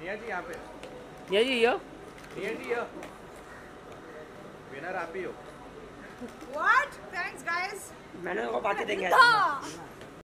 निया जी यहाँ पे निया जी यो निया जी यो विनर आप ही हो What? Thanks, guys. मैंने को पार्टी देंगे हाँ।